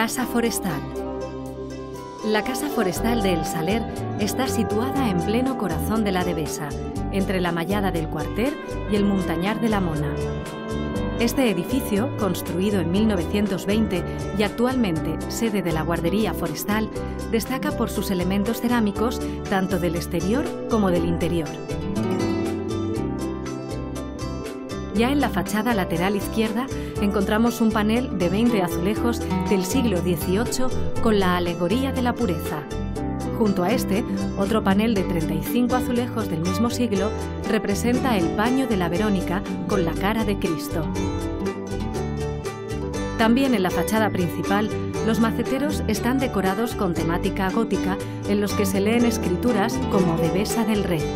Casa Forestal. La Casa Forestal de El Saler está situada en pleno corazón de la Devesa, entre la Mallada del Quarter y el Montañar de la Mona. Este edificio, construido en 1920 y actualmente sede de la Guardería Forestal, destaca por sus elementos cerámicos tanto del exterior como del interior. Ya en la fachada lateral izquierda encontramos un panel de 20 azulejos del siglo XVIII con la alegoría de la pureza. Junto a este, otro panel de 35 azulejos del mismo siglo representa el paño de la Verónica con la cara de Cristo. También en la fachada principal, los maceteros están decorados con temática gótica en los que se leen escrituras como Devesa del Rey.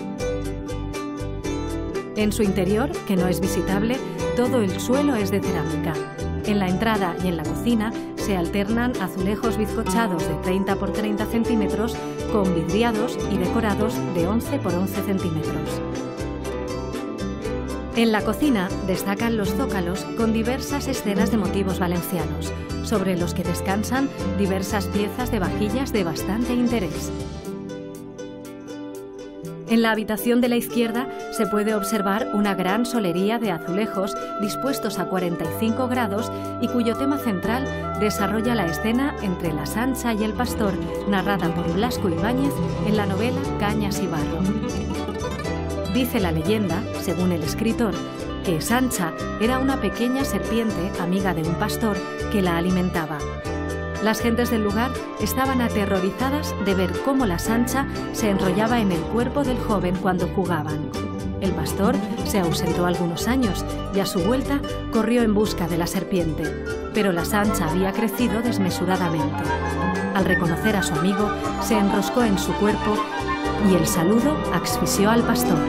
En su interior, que no es visitable, todo el suelo es de cerámica. En la entrada y en la cocina se alternan azulejos bizcochados de 30 por 30 centímetros con vidriados y decorados de 11 por 11 centímetros. En la cocina destacan los zócalos con diversas escenas de motivos valencianos, sobre los que descansan diversas piezas de vajillas de bastante interés. En la habitación de la izquierda se puede observar una gran solería de azulejos dispuestos a 45 grados y cuyo tema central desarrolla la escena entre la Sancha y el pastor, narrada por Blasco Ibáñez en la novela Cañas y barro. Dice la leyenda, según el escritor, que Sancha era una pequeña serpiente amiga de un pastor que la alimentaba. Las gentes del lugar estaban aterrorizadas de ver cómo la Sancha se enrollaba en el cuerpo del joven cuando jugaban. El pastor se ausentó algunos años y a su vuelta corrió en busca de la serpiente, pero la Sancha había crecido desmesuradamente. Al reconocer a su amigo, se enroscó en su cuerpo y el saludo asfixió al pastor.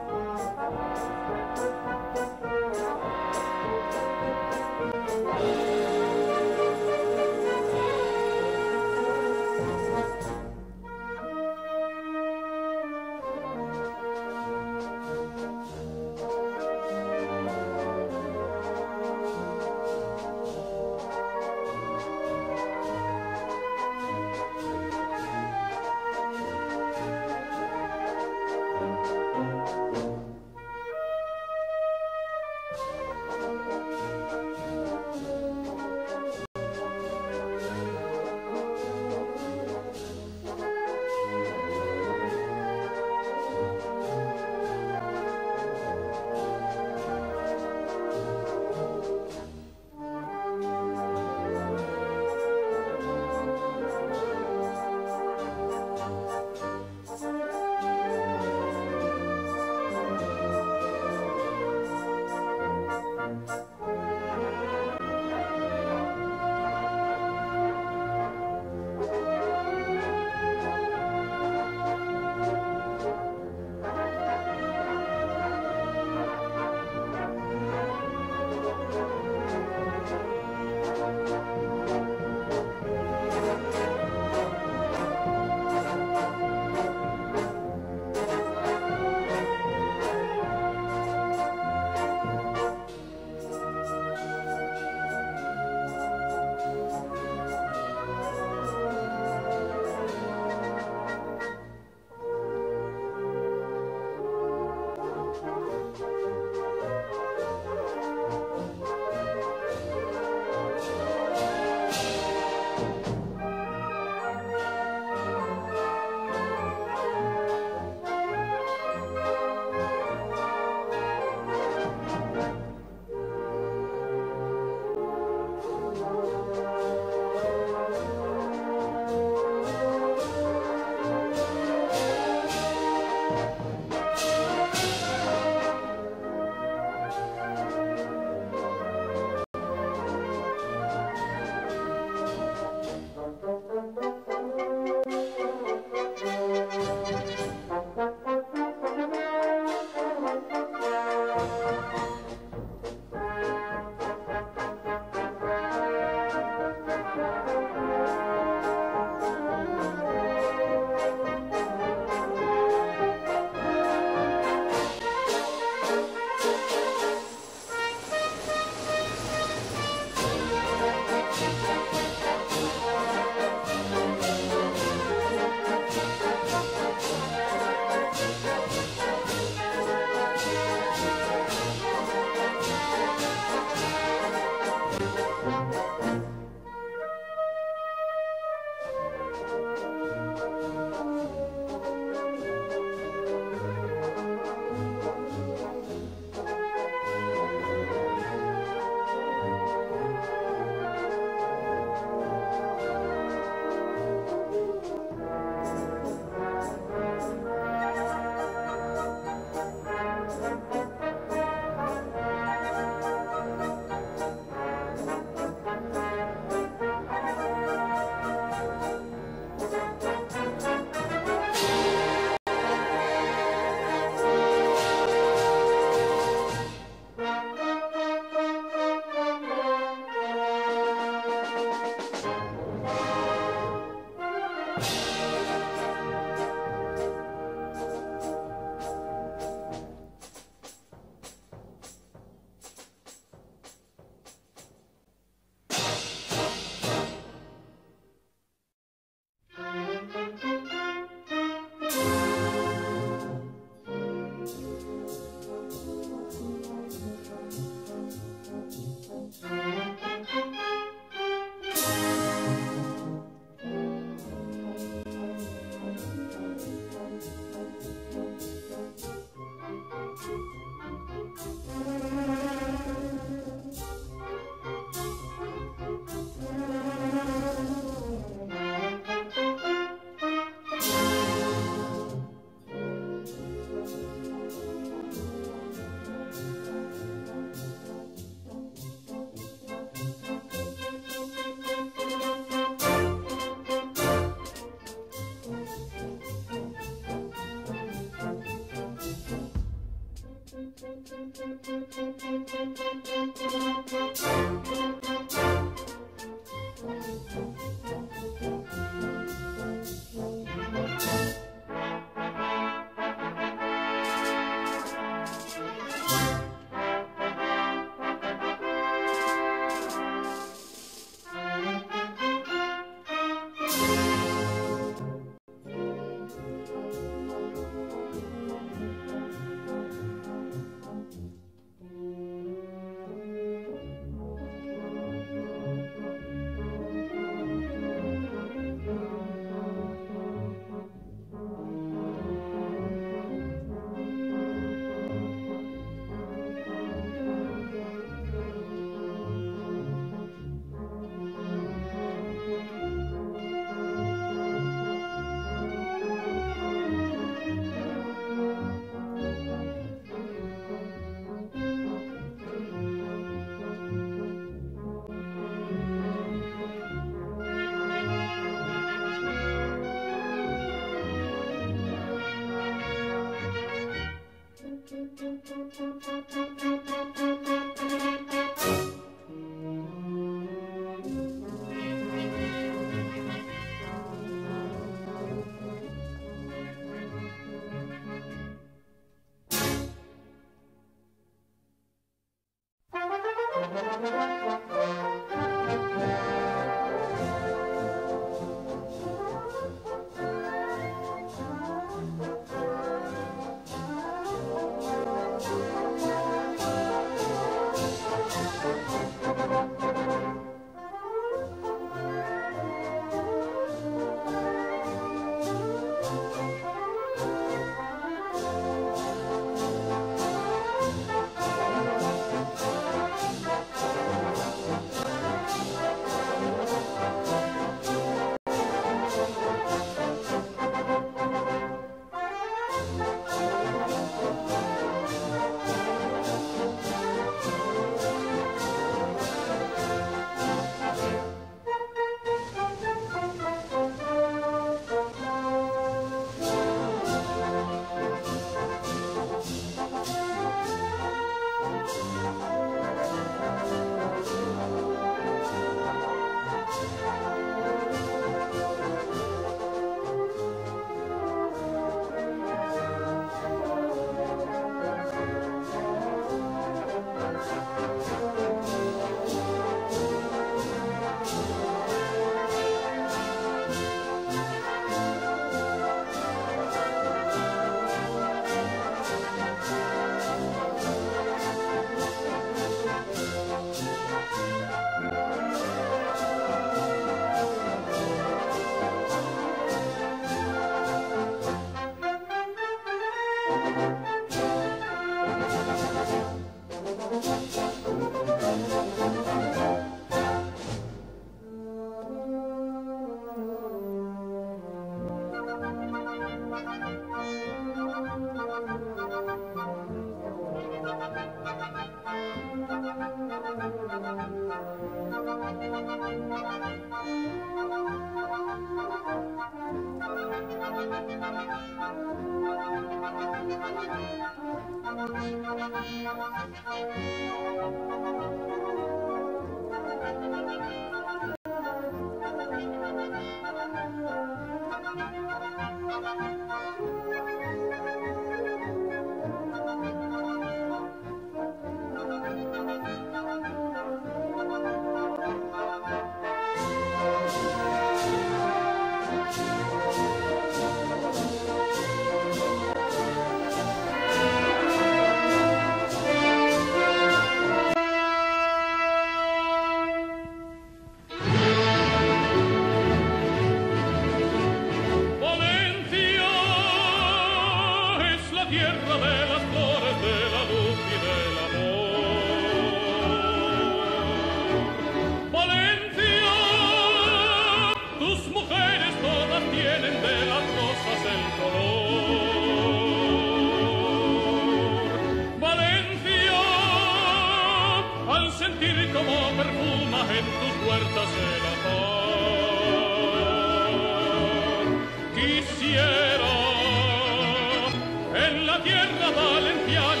Quisiera en la tierra valenciana mis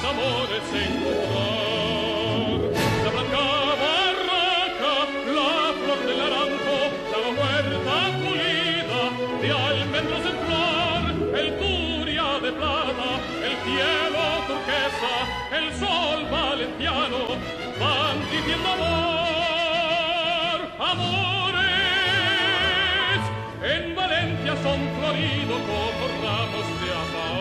amores encontrar. La blanca barraca, la flor del naranjo, la huerta pulida de almendros en flor, el turia de plata, el cielo turquesa, el sol valentiano, van diciendo amor, amores. En Valencia son floridos como ramos de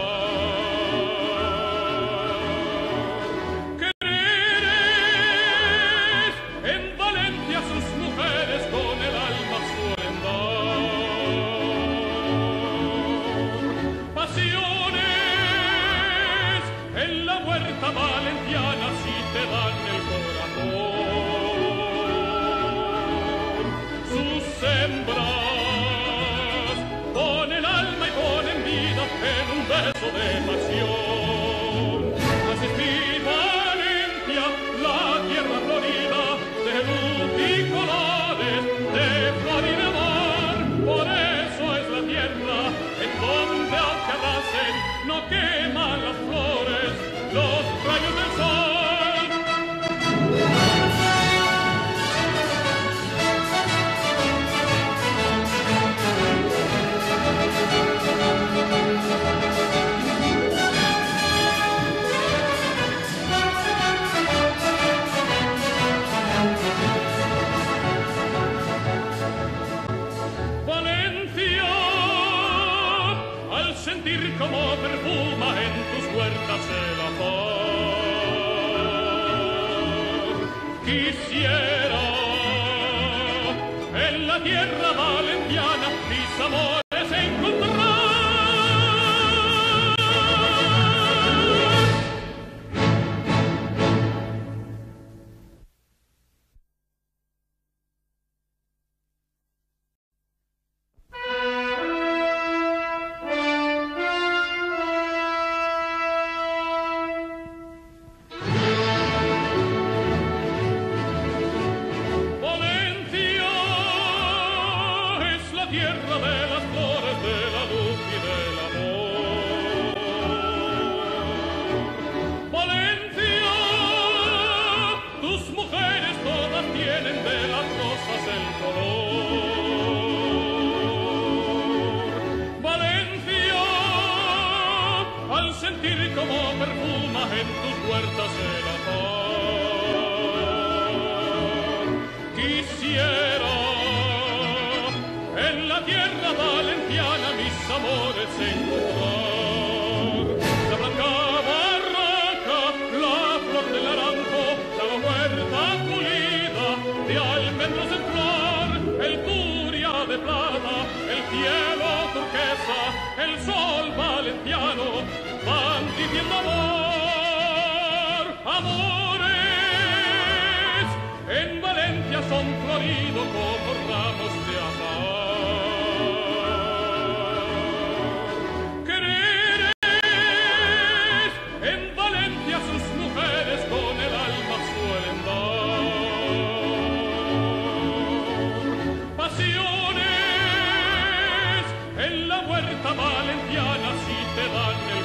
azahar. Quereres, en Valencia sus mujeres con el alma suelen dar. Pasiones, en la huerta valenciana si te dan el corazón. Sus hembras ponen alma y ponen vida en un beso de pasión. Así es mi Valencia, la tierra florida de luz y colores, de flor y de amor. Por eso es la tierra en donde aunque arrasen no queman las flores, los rayos del sol. Valencia, al sentir como perfuma en tus huertas el amor, quisiera en la tierra valenciana mis amores encontrar. Valencia es la tierra de las flores, de la luz y del amor. Valencia, tus mujeres todas tienen de las rosas el color. Valencia, al sentir como perfuma en tus huertas el azahar, quisiera en la tierra valenciana mis amores encontrar. La blanca barraca, la flor del naranjo, la huerta pulida de almendros en flor, el turia de plata, el cielo turquesa, el sol valenciano, van diciendo amor, amores. En Valencia son floridos como ramos de azahar. Quereres, en Valencia sus mujeres con el alma suelen dar. Pasiones, en la huerta valenciana si te dan el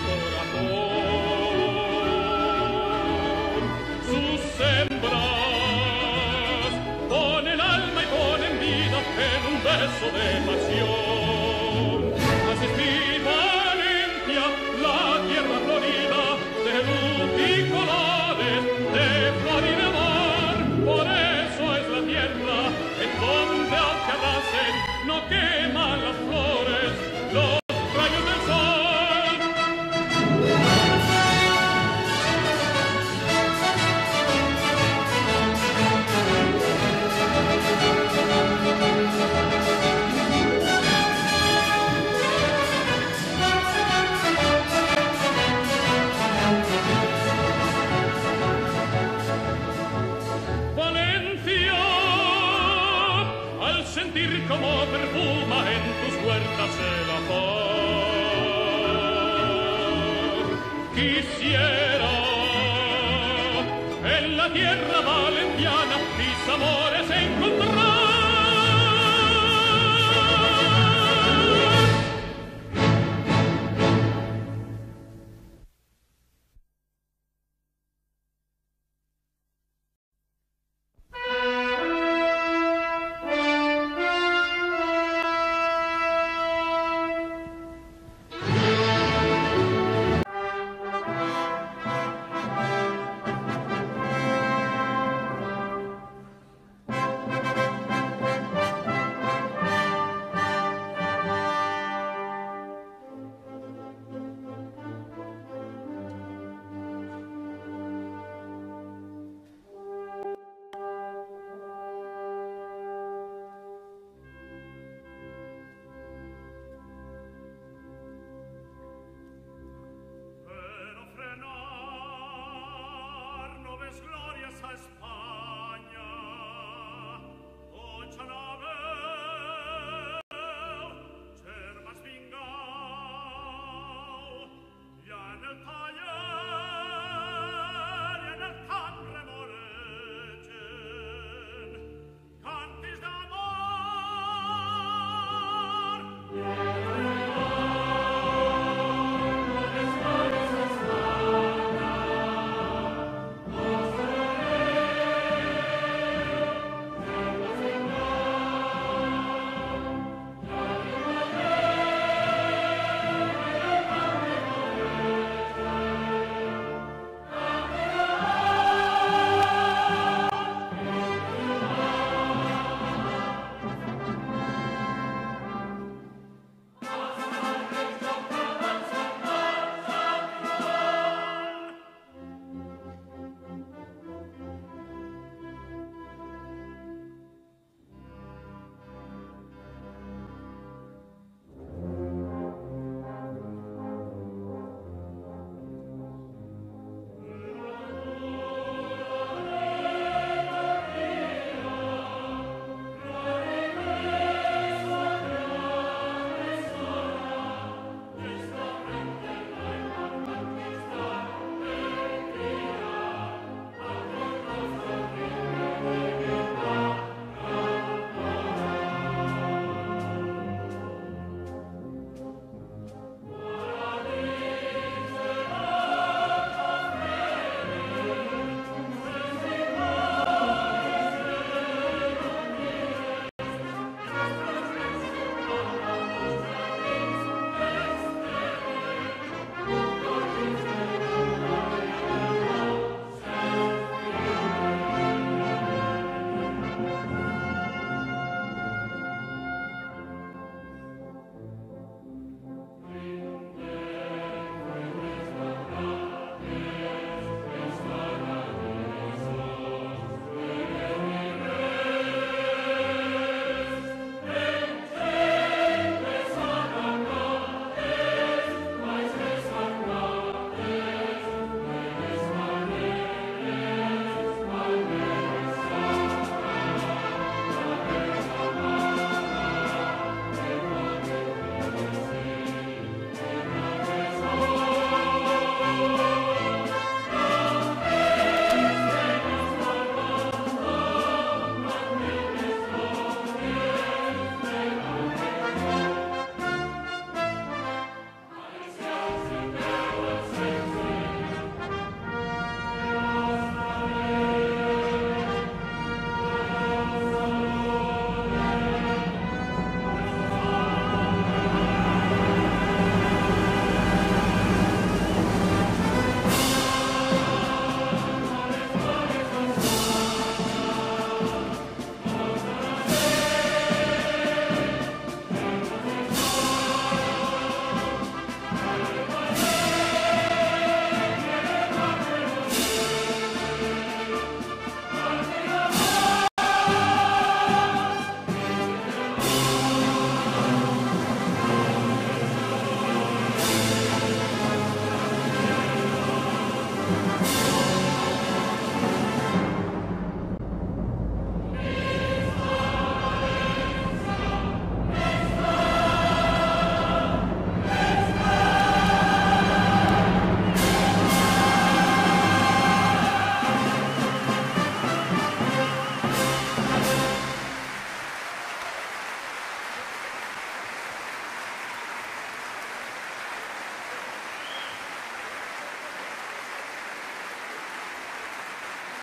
corazón. Sus hembras ponen alma y ponen vida en un beso de pasión. Así es mi Valencia, la tierra florida de luz y colores, de flor y de amor. Por eso es la tierra en donde aunque arrasen no queman las flores, los rayos del sol. Valencia, al sentir como perfuma en tus huertas el amor, quisiera en la tierra valenciana mis amores encontrar. libertà